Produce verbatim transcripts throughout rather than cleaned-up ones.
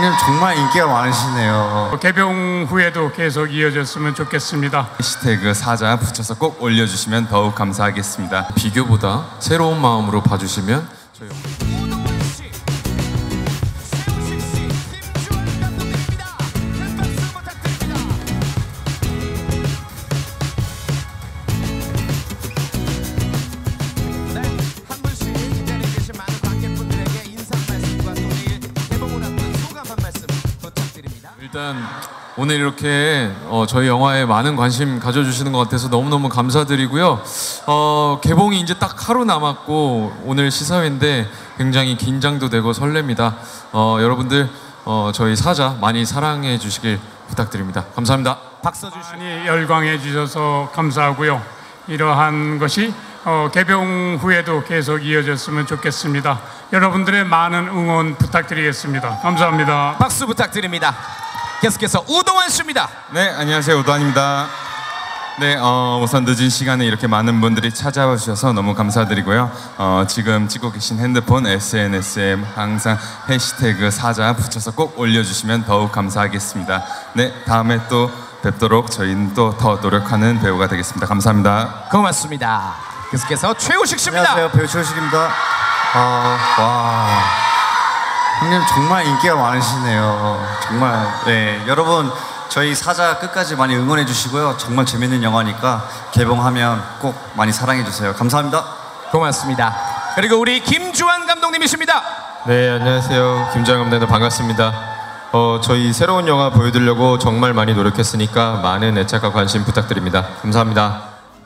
형님 정말 인기가 많으시네요. 개봉 후에도 계속 이어졌으면 좋겠습니다. 해시태그 사자 붙여서 꼭 올려주시면 더욱 감사하겠습니다. 비교보다 새로운 마음으로 봐주시면 저희 일단 오늘 이렇게 어, 저희 영화에 많은 관심 가져주시는 것 같아서 너무너무 감사드리고요. 어, 개봉이 이제 딱 하루 남았고 오늘 시사회인데 굉장히 긴장도 되고 설렙니다. 어, 여러분들 어, 저희 사자 많이 사랑해 주시길 부탁드립니다. 감사합니다. 박수 주시니 열광해 주셔서 감사하고요. 이러한 것이 어, 개봉 후에도 계속 이어졌으면 좋겠습니다. 여러분들의 많은 응원 부탁드리겠습니다. 감사합니다. 박수 부탁드립니다. 계속해서 우동환 씨입니다. 네, 안녕하세요. 우도환입니다. 네, 어, 우선 늦은 시간에 이렇게 많은 분들이 찾아와 주셔서 너무 감사드리고요. 어, 지금 찍고 계신 핸드폰 에스엔에스에 항상 해시태그 사자 붙여서 꼭 올려주시면 더욱 감사하겠습니다. 네, 다음에 또 뵙도록 저희는 또 더 노력하는 배우가 되겠습니다. 감사합니다. 고맙습니다. 계속해서 최우식 씨입니다. 안녕하세요, 배우 최우식입니다. 아, 와, 형님 정말 인기가 많으시네요. 정말. 네, 여러분 저희 사자 끝까지 많이 응원해 주시고요. 정말 재밌는 영화니까 개봉하면 꼭 많이 사랑해 주세요. 감사합니다. 고맙습니다. 그리고 우리 김주환 감독님이십니다. 네, 안녕하세요. 김주환 감독님 반갑습니다. 어, 저희 새로운 영화 보여드리려고 정말 많이 노력했으니까 많은 애착과 관심 부탁드립니다. 감사합니다.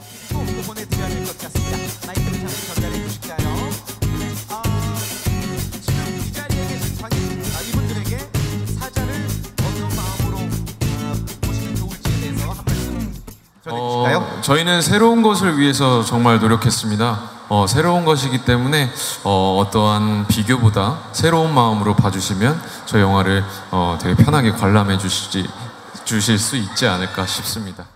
어, 저희는 새로운 것을 위해서 정말 노력했습니다. 어, 새로운 것이기 때문에 어, 어떠한 비교보다 새로운 마음으로 봐주시면 저희 영화를 어, 되게 편하게 관람해 주시지, 주실 수 있지 않을까 싶습니다.